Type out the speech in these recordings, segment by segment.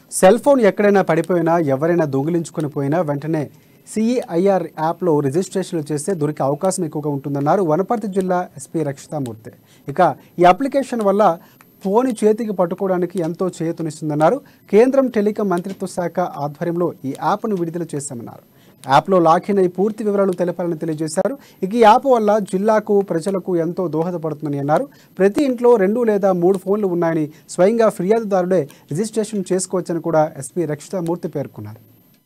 Cell phone ఎక్కడైనా పడిపోయినా ఎవరైనా దొంగిలించుకొని పోయినా వెంటనే సిఈఐఆర్ యాప్లో రిజిస్ట్రేషన్లు చేస్తే దొరికే అవకాశం ఎక్కువగా ఉంటుందన్నారు వనపర్తి జిల్లా ఎస్పీ రక్షితామూర్తి. ఇక ఈ అప్లికేషన్ వల్ల ఫోన్ చేతికి పట్టుకోవడానికి ఎంతో చేయూతనిస్తుందన్నారు. కేంద్రం టెలికాం మంత్రిత్వ శాఖ ఆధ్వర్యంలో ఈ యాప్ను విడుదల చేశామన్నారు. యాప్లో లాగిన్ అయి పూర్తి వివరాలు తెలపాలని తెలియజేశారు. ఇక ఈ యాప్ వల్ల జిల్లాకు ప్రజలకు ఎంతో దోహదపడుతుందని అన్నారు. ప్రతి ఇంట్లో 2 లేదా 3 ఫోన్లు ఉన్నాయని స్వయంగా ఫిర్యాదుదారుడే రిజిస్ట్రేషన్ చేసుకోవచ్చని కూడా ఎస్పీ రక్షితామూర్తి పేర్కొన్నారు.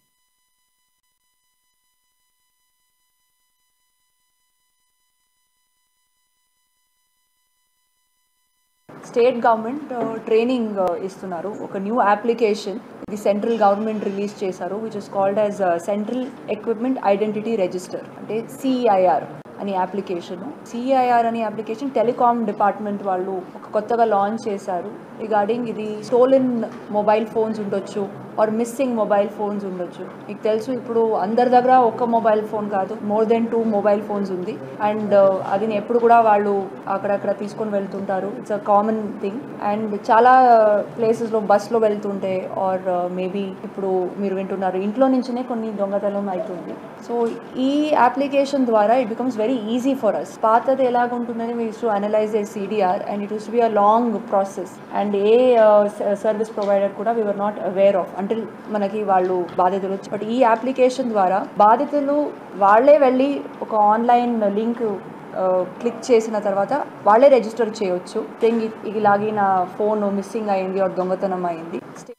స్టేట్ గవర్నమెంట్ ట్రైనింగ్ ఇస్తున్నారు. ఒక న్యూ అప్లికేషన్ ఇది సెంట్రల్ గవర్నమెంట్ రిలీజ్ చేశారు, which is called as central equipment identity register, అంటే సిఐఆర్ అని అప్లికేషన్. సిఐఆర్ అనే అప్లికేషన్ టెలికాం డిపార్ట్మెంట్ వాళ్ళు ఒక కొత్తగా లాంచ్ చేశారు. రిగార్డింగ్ ఇది స్టోలెన్ మొబైల్ ఫోన్స్ ఉండొచ్చు ఆర్ మిస్సింగ్ మొబైల్ ఫోన్స్ ఉండొచ్చు. మీకు తెలుసు ఇప్పుడు అందరి దగ్గర ఒక మొబైల్ ఫోన్ కాదు, మోర్ దెన్ 2 మొబైల్ ఫోన్స్ ఉంది. అండ్ అది ఎప్పుడు కూడా వాళ్ళు అక్కడక్కడ తీసుకొని వెళ్తుంటారు. It's a common thing. And చాలా ప్లేసెస్లో బస్లో వెళ్తుంటే ఆర్ మేబీ ఇప్పుడు మీరు వింటున్నారు ఇంట్లో నుంచినే కొన్ని దొంగతనం అవుతుంది. సో ఈ అప్లికేషన్ ద్వారా it becomes very easy for us. పాతది ఎలాగుంటుందని we use to analyse a CDR and it use to be a long process. And a service provider కూడా we were not aware of until మనకి వాళ్ళు బాధితులు. But ఈ application ద్వారా బాధితులు వాళ్ళే వెళ్ళి ఒక ఆన్లైన్ లింక్ క్లిక్ చేసిన తర్వాత వాళ్ళే రిజిస్టర్ చేయవచ్చు. ఇలాగే నా ఫోన్ మిస్సింగ్ అయింది ఆర్ దొంగతనం అయింది.